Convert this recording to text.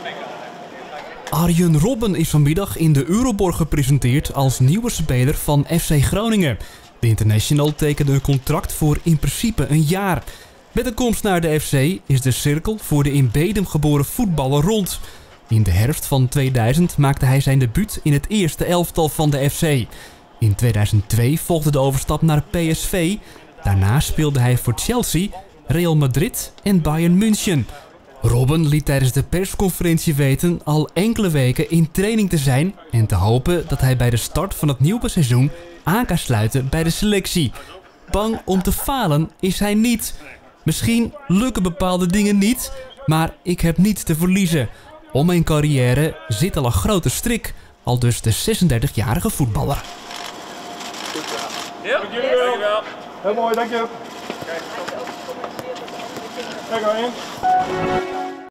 Arjen Robben is vanmiddag in de Euroborg gepresenteerd als nieuwe speler van FC Groningen. De international tekende een contract voor in principe een jaar. Met de komst naar de FC is de cirkel voor de in Bedum geboren voetballer rond. In de herfst van 2000 maakte hij zijn debuut in het eerste elftal van de FC. In 2002 volgde de overstap naar PSV. Daarna speelde hij voor Chelsea, Real Madrid en Bayern München. Robben liet tijdens de persconferentie weten al enkele weken in training te zijn en te hopen dat hij bij de start van het nieuwe seizoen aan kan sluiten bij de selectie. Bang om te falen is hij niet. Misschien lukken bepaalde dingen niet, maar ik heb niets te verliezen. Om mijn carrière zit al een grote strik, aldus de 36-jarige voetballer. Ja, dank jullie wel. Heel mooi, dank je. Kijk,